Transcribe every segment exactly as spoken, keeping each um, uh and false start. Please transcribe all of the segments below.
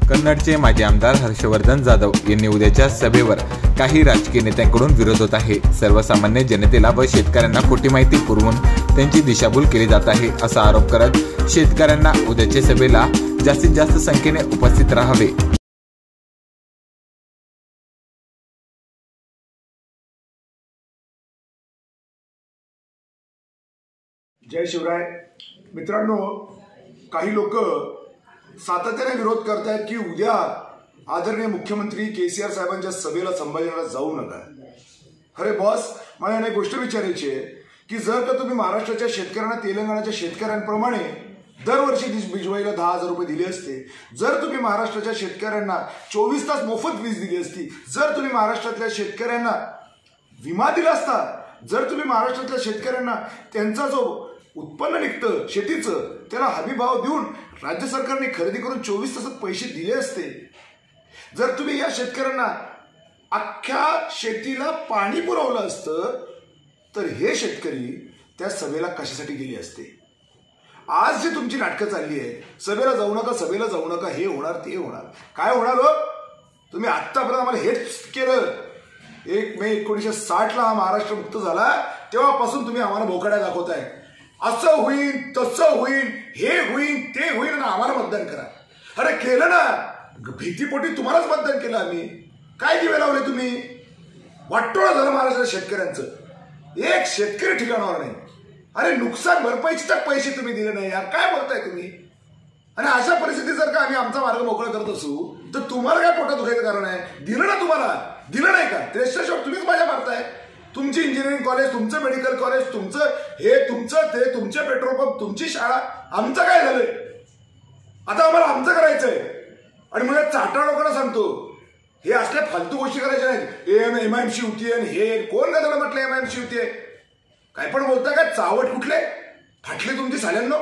कन्नडचे माजी आमदार हर्षवर्धन जाधव यांनी उद्याच्या सभेवर काही राजकीय नेत्यांकडून विरोध होत आहे। सर्वसामान्य जनतेला व शेतकऱ्यांना खोटी माहिती पुरवून त्यांची दिशाभूल केली जात आहे असा आरोप करत शेतकऱ्यांना उद्याच्या सभेला जास्तीत जास्त संख्येने उपस्थित राहावे। जय शिवराय मित्रांनो, काही लोक सातत्याने विरोध करतात की उद्या आदरणीय मुख्यमंत्री केसीआर साहेबांच्या सभेला संभाजीनगरला जाऊ नका। अरे बॉस, मला एक गोष्ट विचारायची आहे की जर का तुम्ही महाराष्ट्राच्या शेतकऱ्यांना तेलंगणाच्या शेतकऱ्यांप्रमाणे दरवर्षी भिजवायला दहा हजार रुपये दिले असते, जर तुम्ही महाराष्ट्राच्या शेतकऱ्यांना चोवीस तास मोफत वीज दिली असती, जर तुम्ही महाराष्ट्रातल्या शेतकऱ्यांना विमा दिला असता, जर तुम्ही महाराष्ट्रातल्या शेतकऱ्यांना त्यांचा जो उत्पन्न निघतं शेतीचं त्याला हमी भाव देऊन राज्य सरकारने खरेदी करून चोवीस तासात पैसे दिले असते, जर तुम्ही या शेतकऱ्यांना अख्ख्या शेतीला पाणी पुरवलं असतं, तर हे शेतकरी त्या सभेला कशासाठी गेले असते। आज जी तुमची नाटकं चालली आहे, सभेला जाऊ नका सभेला जाऊ नका, हे होणार ते होणार, काय होणार हो? तुम्ही आत्तापर्यंत आम्हाला हेच केलं। एक मे एकोणीसशे साठ ला हा महाराष्ट्र मुक्त झाला तेव्हापासून तुम्ही आम्हाला बोकाड्या दाखवताय, असं होईल तसं होईल, हे होईल ते होईल आणि आम्हाला मतदान करा। अरे केलं ना, भीतीपोटी तुम्हालाच मतदान केलं आम्ही। काय दिवे लावले तुम्ही? वाटोळं झालं महाराष्ट्राच्या शेतकऱ्यांचं, एक शेतकरी ठिकाणावर नाही। अरे नुकसान भरपाईचे तक पैसे तुम्ही दिले नाही यार, काय बोलताय तुम्ही? आणि अशा परिस्थितीत जर का आम्ही आमचा मार्ग मोकळा करत असू तर तुम्हाला काय पोटात दुखायचं कारण आहे? दिलं ना तुम्हाला, दिलं नाही का? त्याच्याशिवाय तुम्हीच माझ्या मारताय। तुमची इंजिनिअरिंग कॉलेज, तुमचं मेडिकल कॉलेज, तुमचं हे तुमचं ते, तुमचे पेट्रोल पंप, तुमची शाळा, आमचं काय झालंय? आता आम्हाला आमचं करायचंय। आणि मग चाटा लोकांना सांगतो हे असल्या फालतू गोष्टी करायच्या नाहीत। एम एमआयएमसी होती आणि हे कोण काय झालं म्हटलं एमआयएमसी होतीये, काय पण बोलताय काय? चावट कुठले फाटले तुमची साल्यांनो।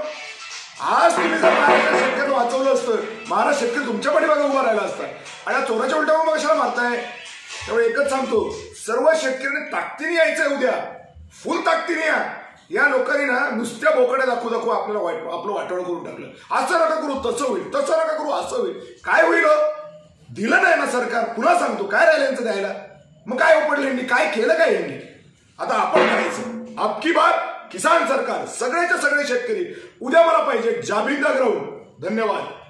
आज तुम्ही जर महाराष्ट्र शेतकऱ्यांना वाचवलं असतं, महाराष्ट्र शेतकरी तुमच्या पाठीमागे उभा राहिला असता। आणि या चोराच्या उलट्या मग कशाला मारताय? त्यामुळे एकच सांगतो, सर्व शेतकऱ्यांनी ताकदीने यायचंय उद्या, फुल ताकदीने या। या लोकांनी ना नुसत्या बोकड्या दाखवू दाखवू आपल्याला वाईट आपलं वाटोळं करून टाकलं। असं नका करू, तसं होईल, तसं नका करू, असं होईल। काय होईल? दिलं नाही ना सरकार, पुन्हा सांगतो, काय राहिलं यांचं द्यायला? मग काय उपडलं यांनी? काय केलं काय यांनी? आता आपण करायचं अबकी बार किसान सरकार, सगळेचे सगळे शेतकरी उद्या मला पाहिजे जाबिंदा ग्राउंड। धन्यवाद।